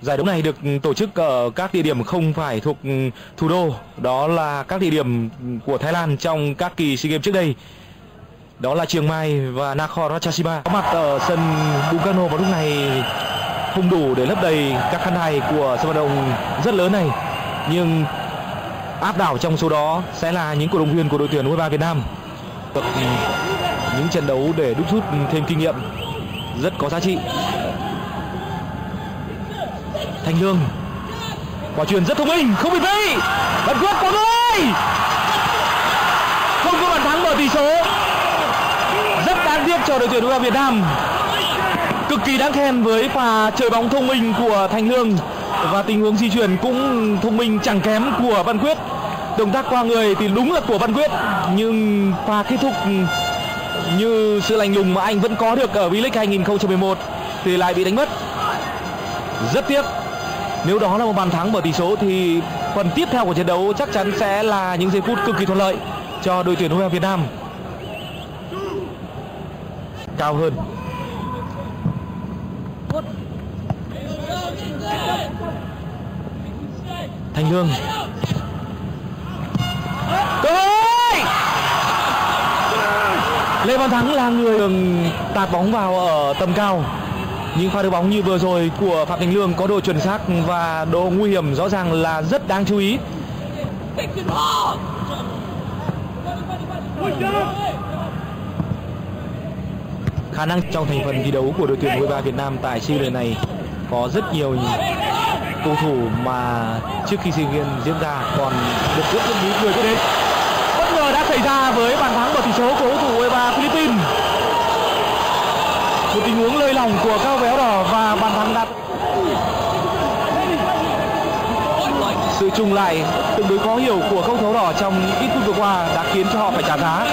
Giải đấu này được tổ chức ở các địa điểm không phải thuộc thủ đô, đó là các địa điểm của Thái Lan trong các kỳ SEA Games trước đây. Đó là Chiang Mai và Nakhon Ratchasima. Có mặt ở sân Bung Karno vào lúc này không đủ để lấp đầy các khán đài của sân vận động rất lớn này, nhưng áp đảo trong số đó sẽ là những cổ động viên của đội tuyển U23 Việt Nam. Những trận đấu để đúc rút thêm kinh nghiệm rất có giá trị. Thanh Lương, quả chuyền rất thông minh, không bị vây, Văn Quyết có người, không có bàn thắng mở tỷ số. Rất đáng tiếc cho đội tuyển U23 Việt Nam. Cực kỳ đáng khen với pha chơi bóng thông minh của Thanh Lương và tình huống di chuyển cũng thông minh chẳng kém của Văn Quyết. Động tác qua người thì đúng là của Văn Quyết, nhưng pha kết thúc như sự lạnh lùng mà anh vẫn có được ở V-League 2011 thì lại bị đánh mất. Rất tiếc. Nếu đó là một bàn thắng mở tỷ số thì phần tiếp theo của trận đấu chắc chắn sẽ là những giây phút cực kỳ thuận lợi cho đội tuyển U23 Việt Nam. Cao hơn. Thanh Lương. Cơ hội! Lê Văn Thắng là người tạt bóng vào ở tầm cao. Những pha đưa bóng như vừa rồi của Phạm Thành Lương có độ chuẩn xác và độ nguy hiểm rõ ràng là rất đáng chú ý. Khả năng trong thành phần thi đấu của đội tuyển U23 Việt Nam tại SEA Games này có rất nhiều cầu thủ mà trước khi SEA Games diễn ra còn được rất nhiều người biết đến. Bất ngờ đã xảy ra với bàn thắng mở tỷ số của cầu thủ U23 Philippines. Một tình huống lơi lỏng của các véo đỏ và bàn thắng đã sự trùng lại tương đối khó hiểu của các gấu đỏ trong ít phút vừa qua đã khiến cho họ phải trả giá.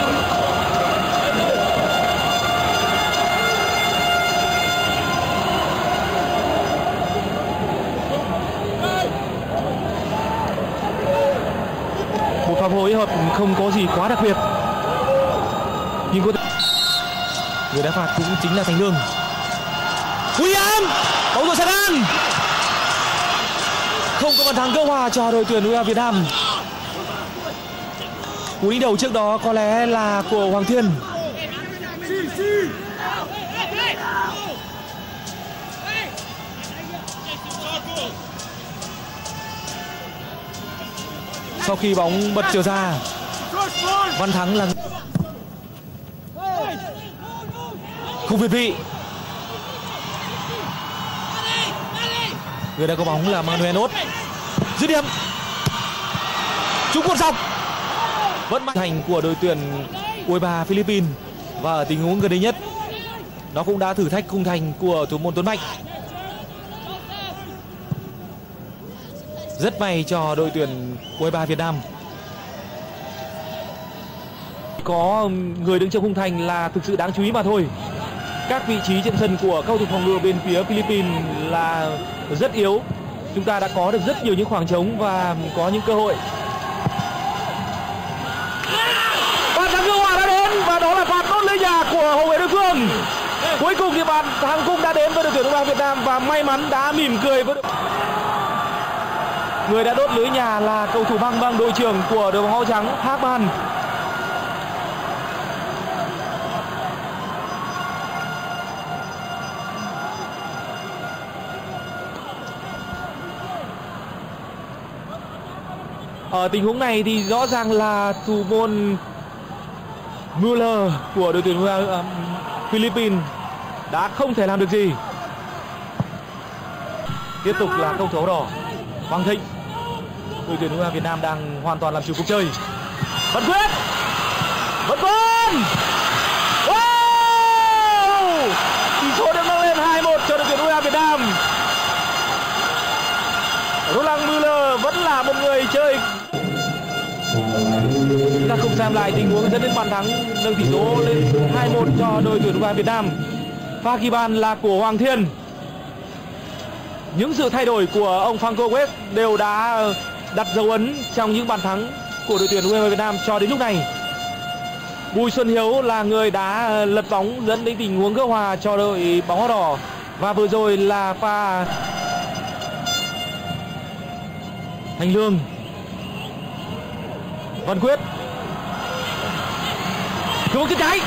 Một pha phối hợp không có gì quá đặc biệt, nhưng có người đá phạt cũng chính là Thanh Lương. William, bóng rồi sang ngang. Không có bàn thắng gỡ hòa cho đội tuyển U23 Việt Nam. Cú đánh đầu trước đó có lẽ là của Hoàng Thiên. Sau khi bóng bật trở ra, Văn Thắng là không việt vị. Người đã có bóng là Manuel Ốt. Dứt điểm. Trúng cột dọc. Vẫn mạnh thành của đội tuyển U23 Philippines. Và ở tình huống gần đây nhất, nó cũng đã thử thách khung thành của thủ môn Tuấn Mạnh. Rất may cho đội tuyển U23 Việt Nam. Có người đứng trong khung thành là thực sự đáng chú ý mà thôi. Các vị trí trên sân của các cầu thủ phòng ngự bên phía Philippines là rất yếu. Chúng ta đã có được rất nhiều những khoảng trống và có những cơ hội. Bàn thắng gỡ hòa đã đến và đó là pha đốt lưới nhà của hậu vệ đối phương. Cuối cùng thì bàn thắng cũng đã đến với đội tuyển U23 Việt Nam và may mắn đã mỉm cười với người đã đốt lưới nhà là cầu thủ băng băng đội trưởng của đội bóng áo trắng Hagman. Ở tình huống này thì rõ ràng là thủ môn Muller của đội tuyển Philippines đã không thể làm được gì. Tiếp tục là cầu thủ đỏ Hoàng Thịnh. Đội tuyển U23 Việt Nam đang hoàn toàn làm chủ cuộc chơi. Văn Quyết vẫn còn. Wow! Tỷ số được nâng lên 2-1 cho đội tuyển U23 Việt Nam. Roland Muller vẫn là một người chơi. Chúng ta không xem lại tình huống dẫn đến bàn thắng nâng tỷ số lên 2-1 cho đội tuyển U23 Việt Nam. Pha ghi bàn là của Hoàng Thiên. Những sự thay đổi của ông Franco West đều đã đặt dấu ấn trong những bàn thắng của đội tuyển U23 Việt Nam cho đến lúc này. Bùi Xuân Hiếu là người đã lật bóng dẫn đến tình huống gỡ hòa cho đội bóng áo đỏ. Và vừa rồi là pha Thành Lương, Văn Quyết, cứu cái trái.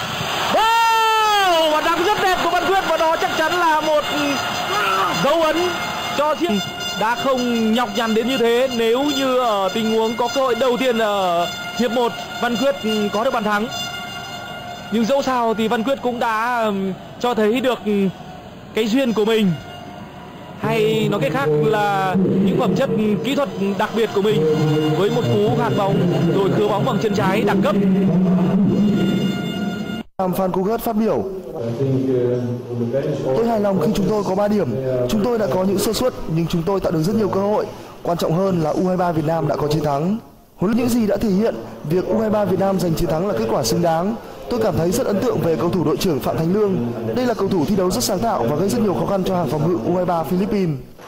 Và đá rất đẹp của Văn Quyết, và đó chắc chắn là một dấu ấn cho riêng. Đã không nhọc nhằn đến như thế nếu như ở tình huống có cơ hội đầu tiên ở hiệp 1 Văn Quyết có được bàn thắng. Nhưng dẫu sao thì Văn Quyết cũng đã cho thấy được cái duyên của mình, hay nói cách khác là những phẩm chất kỹ thuật đặc biệt của mình, với một cú gạt bóng rồi khứa bóng bằng chân trái đẳng cấp. Phan Cugat phát biểu: tôi hài lòng khi chúng tôi có 3 điểm. Chúng tôi đã có những sơ suất nhưng chúng tôi tạo được rất nhiều cơ hội. Quan trọng hơn là U23 Việt Nam đã có chiến thắng. Huấn luyện những gì đã thể hiện, việc U23 Việt Nam giành chiến thắng là kết quả xứng đáng. Tôi cảm thấy rất ấn tượng về cầu thủ đội trưởng Phạm Thành Lương. Đây là cầu thủ thi đấu rất sáng tạo và gây rất nhiều khó khăn cho hàng phòng ngự U23 Philippines.